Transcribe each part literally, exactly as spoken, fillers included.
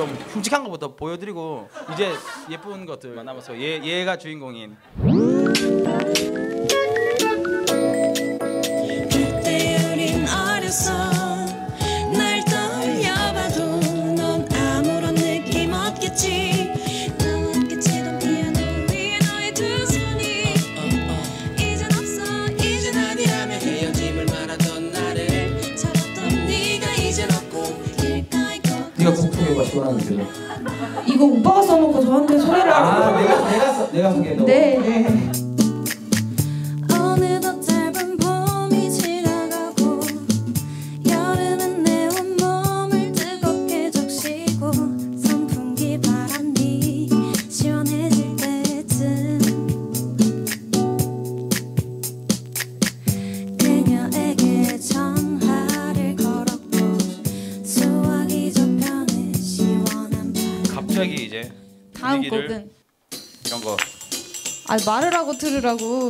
좀 흉측한 것부터 보여드리고 이제 예쁜 것들만 남아서 얘 얘가 주인공인. 그때 우린 어렸어. 날 떠올려봐도 넌 아무런 느낌 없겠지. 너무 치던 피아노 위에 너의 두 손이 이젠 없어. 이젠 아니라며 헤어짐을 말하던 나를 잡았던 네가 이젠 없고 길가에 걷고. 네가 북풍요가 시원하는데. 이거 오빠가 써놓고 저한테 소리를 하고. 아 내가 내가 써 내가 소개해. 네. 네. 어느덧 짧은 봄이 지나가고 여름은 내 온몸을 뜨겁게 적시고 선풍기 바람이 시원해질 때쯤 그녀에게 전화를 걸었고 소화기 저편에 시원한 바람. 갑자기 이제 다음 분위기를 곡은 이런 거. 아 말을 하고 들으라고.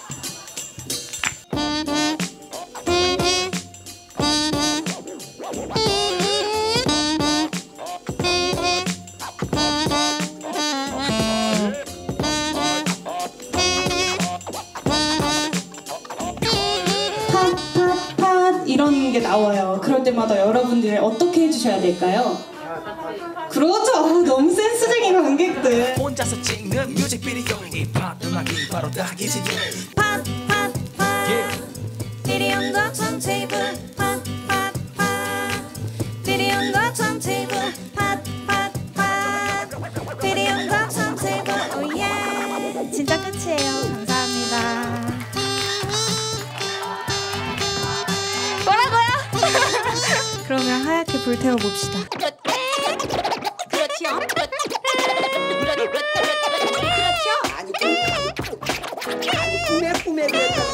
팟팟팟 이런 게 나와요. 그럴 때마다 여러분들이 어떻게 해주셔야 될까요? 그렇죠. 너무 센스쟁이 관객들. 혼자서 찍는 뮤직비디오 힙합 음악이 바로 딱이지. 팟팟팟 비리온과 턴테이블 팟팟팟 비리온과 턴테이블 팟팟팟 비리온과 턴테이블 오예. 진짜 끝이에요. 감사합니다. 뭐라고요? 그러면 하얗게 불태워 봅시다. 그렇죠. 그렇죠. 아니 꿈, 아니 꿈에 꿈에